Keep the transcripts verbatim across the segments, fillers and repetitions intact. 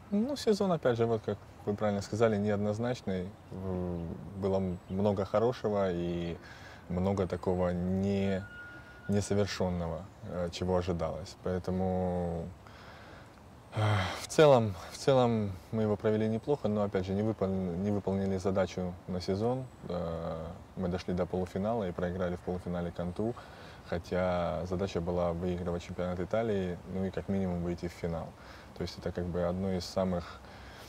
Ну, сезон, опять же, вот как вы правильно сказали, неоднозначный. В- Было м- много хорошего и много такого не, несовершенного, э, чего ожидалось. Поэтому в целом, в целом мы его провели неплохо, но опять же не, выпол- не выполнили задачу на сезон. Э, Мы дошли до полуфинала и проиграли в полуфинале Канту, хотя задача была выигрывать чемпионат Италии, ну и как минимум выйти в финал. То есть это как бы одно из самых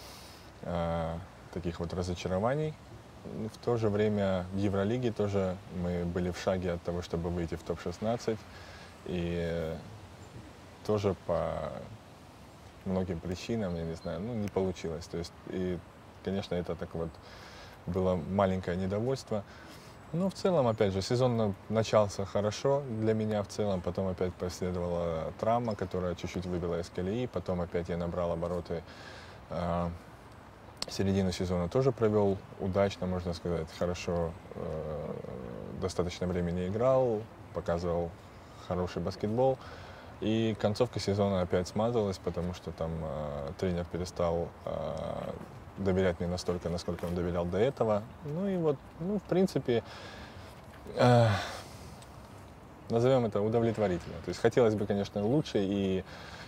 э, таких вот разочарований. В то же время в Евролиге тоже мы были в шаге от того, чтобы выйти в топ шестнадцать. И тоже по многим причинам, я не знаю, ну, не получилось. То есть, и, конечно, это так вот было маленькое недовольство. Но в целом, опять же, сезон на- начался хорошо для меня в целом, потом опять последовала травма, которая чуть-чуть выбила из колеи, потом опять я набрал обороты. А, Середину сезона тоже провел удачно, можно сказать, хорошо, э, достаточно времени играл, показывал хороший баскетбол. И концовка сезона опять смазалась, потому что там э, тренер перестал э, доверять мне настолько, насколько он доверял до этого. Ну и вот, ну, в принципе, э, назовем это удовлетворительно. То есть хотелось бы, конечно, лучше, и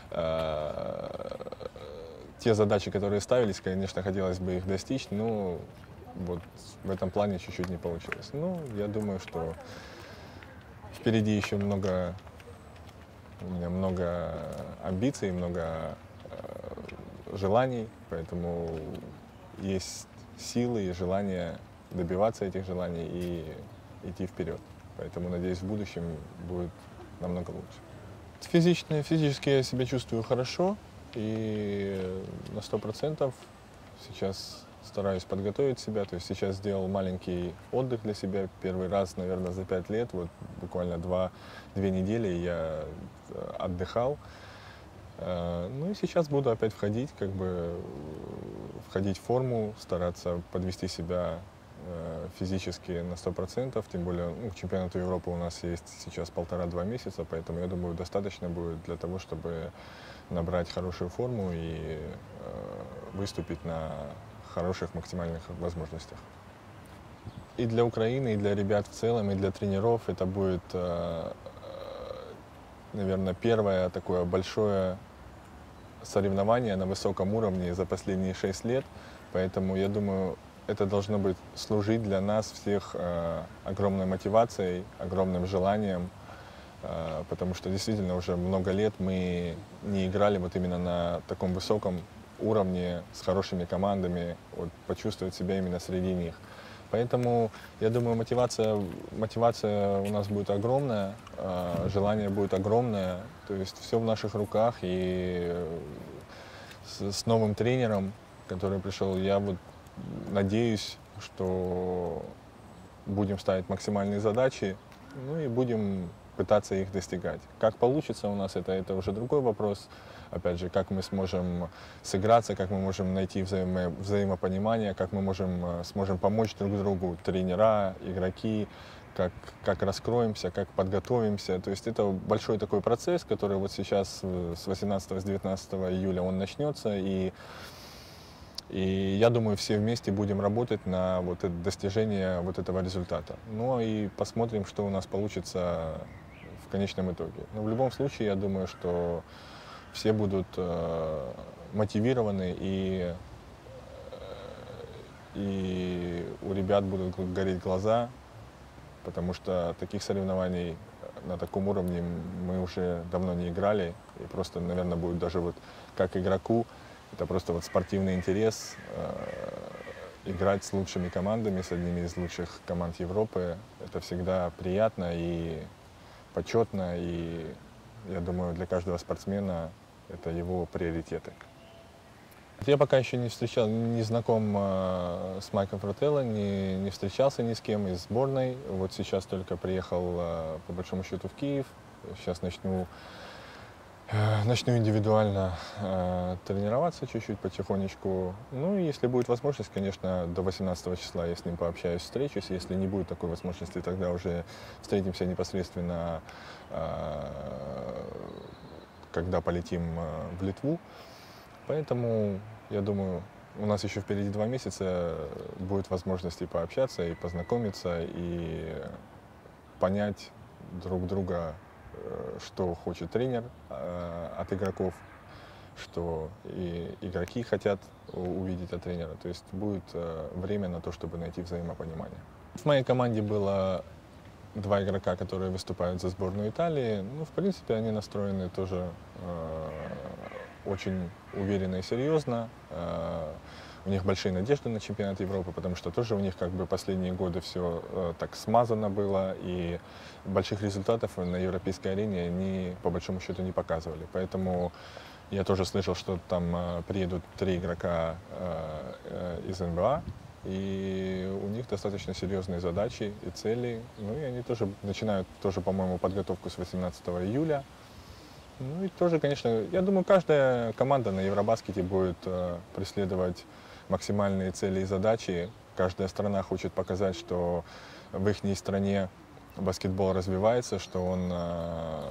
э, те задачи, которые ставились, конечно, хотелось бы их достичь, но вот в этом плане чуть-чуть не получилось. Ну, я думаю, что впереди еще много, у меня много амбиций, много э, желаний, поэтому есть силы и желание добиваться этих желаний и идти вперед. Поэтому, надеюсь, в будущем будет намного лучше. Физично, физически я себя чувствую хорошо и на сто процентов сейчас стараюсь подготовить себя. То есть сейчас сделал маленький отдых для себя. Первый раз, наверное, за пять лет, вот буквально два, две недели я э, отдыхал. Э, Ну и сейчас буду опять входить, как бы э, входить в форму, стараться подвести себя э, физически на сто процентов, тем более ну, к чемпионату Европы у нас есть сейчас полтора-два месяца, поэтому я думаю, достаточно будет для того, чтобы набрать хорошую форму и э, выступить на хороших максимальных возможностях. И для Украины, и для ребят в целом, и для тренеров это будет, э, наверное, первое такое большое соревнования на высоком уровне за последние шесть лет. Поэтому, я думаю, это должно быть служить для нас всех э, огромной мотивацией, огромным желанием, э, потому что действительно уже много лет мы не играли вот именно на таком высоком уровне с хорошими командами, вот, почувствовать себя именно среди них. Поэтому, я думаю, мотивация, мотивация у нас будет огромная, э, желание будет огромное, то есть все в наших руках, и э, с, с новым тренером, который пришел, я вот надеюсь, что будем ставить максимальные задачи, ну и будем пытаться их достигать. Как получится у нас, это, это уже другой вопрос. Опять же, как мы сможем сыграться, как мы можем найти взаимо, взаимопонимание, как мы можем, э, сможем помочь друг другу, тренера, игроки, как, как раскроемся, как подготовимся. То есть это большой такой процесс, который вот сейчас э, с восемнадцатого-девятнадцатого июля он начнется, и и я думаю, все вместе будем работать на вот это достижение вот этого результата. Ну и посмотрим, что у нас получится в конечном итоге. Но в любом случае, я думаю, что все будут э, мотивированы, и, и у ребят будут гореть глаза, потому что таких соревнований на таком уровне мы уже давно не играли. И просто, наверное, будет даже вот как игроку, это просто вот спортивный интерес, э, играть с лучшими командами, с одними из лучших команд Европы. Это всегда приятно и почетно, и я думаю, для каждого спортсмена это его приоритеты. Я пока еще не встречал, не знаком э, с Майком Фрателло, не, не встречался ни с кем из сборной. Вот сейчас только приехал, э, по большому счету, в Киев. Сейчас начну, э, начну индивидуально э, тренироваться чуть-чуть, потихонечку. Ну и если будет возможность, конечно, до восемнадцатого числа я с ним пообщаюсь, встречусь. Если не будет такой возможности, тогда уже встретимся непосредственно, э, когда полетим э, в Литву. Поэтому я думаю, у нас еще впереди два месяца, будет возможность и пообщаться, и познакомиться, и понять друг друга, э, что хочет тренер э, от игроков, что и игроки хотят у- увидеть от тренера. То есть будет э, время на то, чтобы найти взаимопонимание. В моей команде было два игрока, которые выступают за сборную Италии. Ну, в принципе, они настроены тоже э, очень уверенно и серьезно. Э, у них большие надежды на чемпионат Европы, потому что тоже у них как бы последние годы все э, так смазано было, и больших результатов на европейской арене они по большому счету не показывали. Поэтому я тоже слышал, что там э, приедут три игрока э, э, из эн бэ а, и у них достаточно серьезные задачи и цели. Ну и они тоже начинают, тоже, по-моему, подготовку с восемнадцатого июля. Ну и тоже, конечно, я думаю, каждая команда на Евробаскете будет э, преследовать максимальные цели и задачи. Каждая страна хочет показать, что в их стране баскетбол развивается, что он э,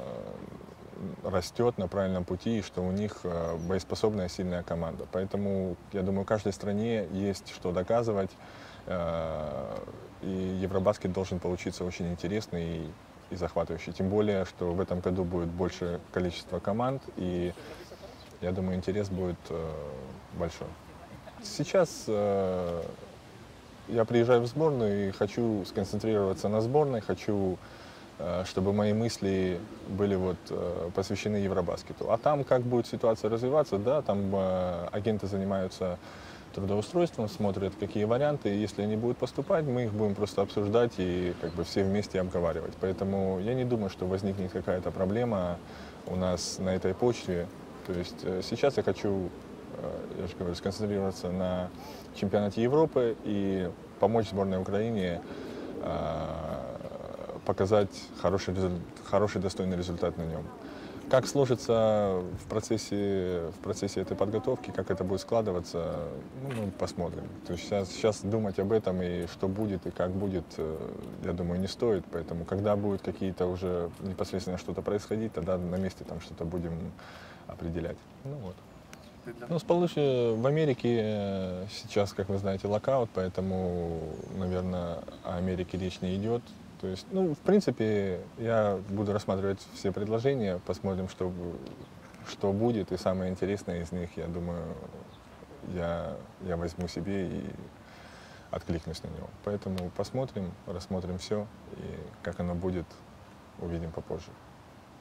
растет на правильном пути, и что у них э, боеспособная, сильная команда. Поэтому, я думаю, каждой стране есть что доказывать, э, и Евробаскет должен получиться очень интересный и, и захватывающий. Тем более, что в этом году будет больше количество команд, и я думаю, интерес будет э, большой. Сейчас э, я приезжаю в сборную и хочу сконцентрироваться на сборной, хочу, э, чтобы мои мысли были вот, э, посвящены Евробаскету. А там, как будет ситуация развиваться, да, там э, агенты занимаются трудоустройством, смотрят, какие варианты, и если они будут поступать, мы их будем просто обсуждать и как бы все вместе обговаривать. Поэтому я не думаю, что возникнет какая-то проблема у нас на этой почве. То есть э, сейчас я хочу, я же говорю, сконцентрироваться на чемпионате Европы и помочь сборной Украине э, показать хороший, хороший, достойный результат на нем. Как сложится в процессе, в процессе этой подготовки, как это будет складываться, ну, мы посмотрим. То есть сейчас, сейчас думать об этом и что будет, и как будет, я думаю, не стоит. Поэтому, когда будут какие-то уже непосредственно что-то происходить, тогда на месте там что-то будем определять. Ну, вот. Ну, с Полыши в Америке сейчас, как вы знаете, локаут, поэтому, наверное, о Америке речь не идет. То есть, ну, в принципе, я буду рассматривать все предложения, посмотрим, что, что будет, и самое интересное из них, я думаю, я, я возьму себе и откликнусь на него. Поэтому посмотрим, рассмотрим все, и как оно будет, увидим попозже.